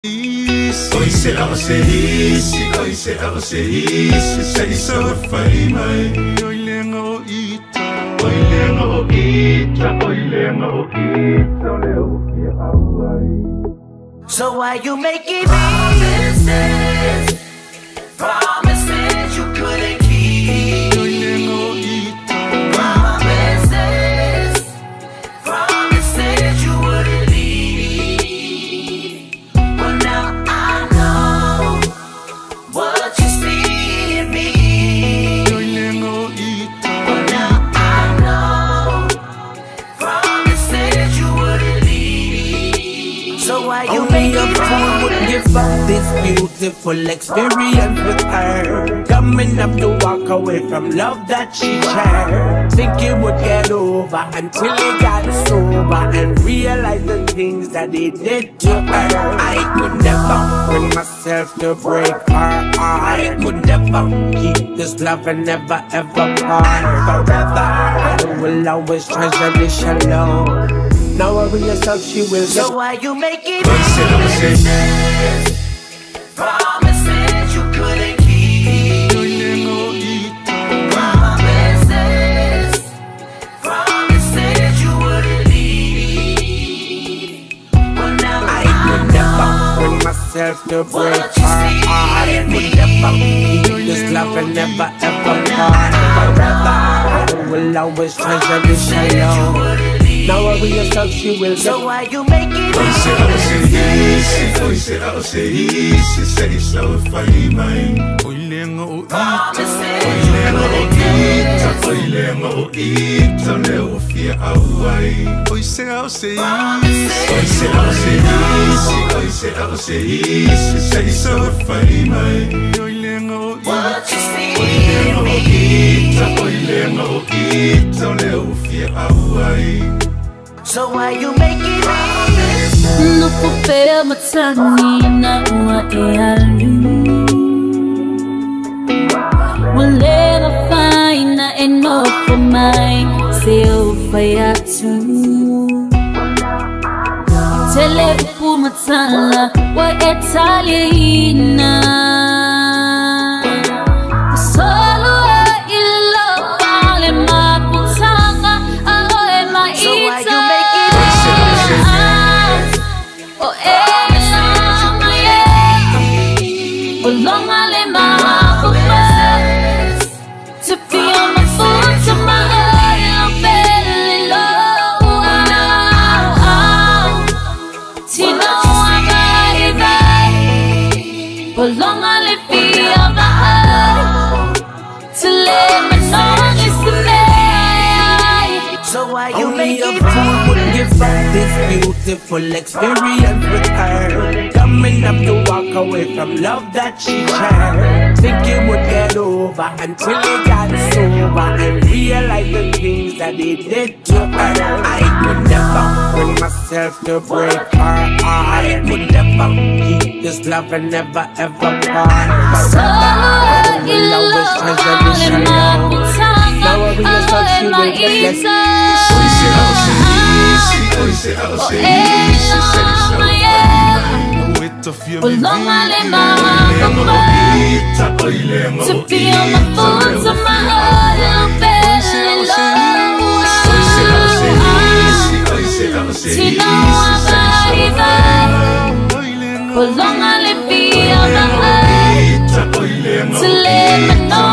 Oi se ao se isi sei so fai mai. Oi lenga o ita, oi lenga o ita, oi lenga o ita leo fia awai. So why you making promises, promises you couldn't keep? Oi lenga o ita, promises, promises you wouldn't leave. Well now I know what you see in me. oi lenga o ita, Well now I know promises you wouldn't leave. So why you Only a making fool would give up this beautiful experience with her. Coming up to walk away from love that she shared. Think he would get over until he got sober and realize the things that he did to her. I could never bring myself to break her heart. I could never keep this love and never ever part. Forever, I will always treasure this alone. Now worry yourself, she will get. So why you making oi se ao se isi, promises you couldn't keep? oi lenga o ita, Promises, promises you wouldn't leave. Well now I could never bring myself to break her heart. I could never keep this love and never ever part. Forever, I will always treasure this alone. Now worry yourself, she will get. So why you making oi se ao se isi sei so fai mai. Oi lenga o ita, oi lenga o ita, oi lenga o ita leo fia awai. Oi se ao se isi, oi se ao se isi, oi se ao se isi sei so fai mai. Oi lenga o ita, what you see oi lenga in o me? ita, oi lenga o ita leo fia awai. So why you making No pupe matani na ua e alu Mulera faina e no for mai Se o fai atu Telepu matala wa e talina Solo e ilo vale maputanga A oe So why maita you making Oh, long I lay my book to be on my foot to my own belly low. Tina, I'm right. But long I lay feel the heart to let me know it's the night. So why you Only a making fool would give up this beautiful experience with her. Coming up to walk away from love that she shared. Think he would get over until he got sober and realize the things that he did to her. I could never bring myself to break her heart. I could never keep this love and never ever part. Forever, I will always treasure this alone. Now worry yourself, she will get less. oi se ao se isi, oi se ao se isi sei so fai mai. Weta fia me Long I lay my lenga o ita, oi lenga to o be on my ita foot to leo my fia own belly low. oi se ao se isi, oi se ao se isi Tina, sei I'm so fai mai. Oi lenga o But long I lay feel the ita, heart oi lenga to o let me ita know